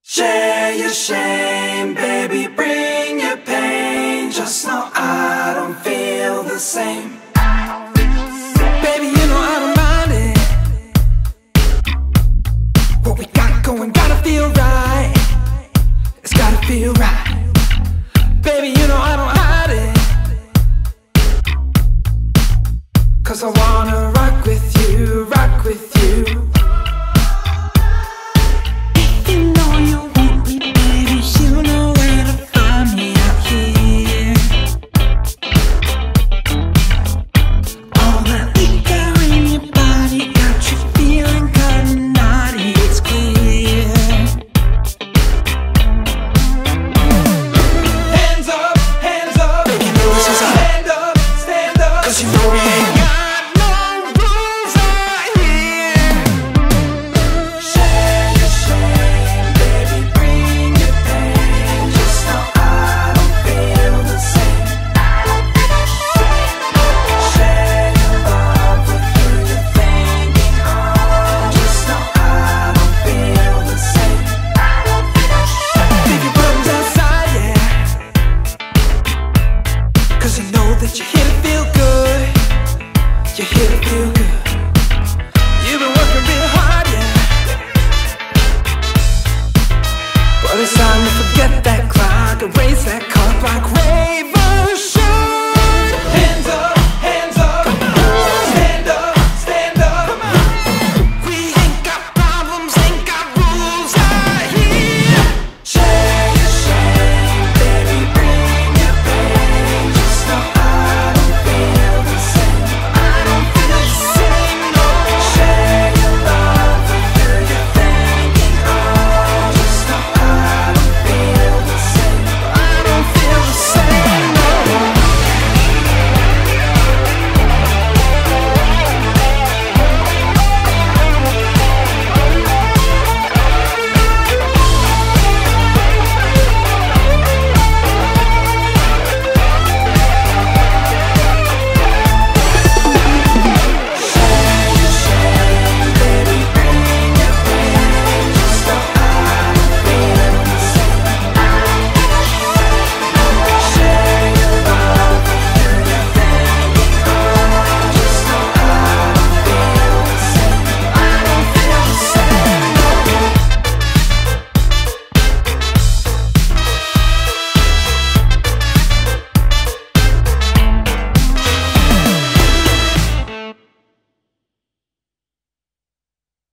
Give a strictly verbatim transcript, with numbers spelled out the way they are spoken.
Share your shame, baby, bring your pain. Just know I don't feel the same. Baby, you know I don't mind it. What we got going gotta feel right. It's gotta feel right.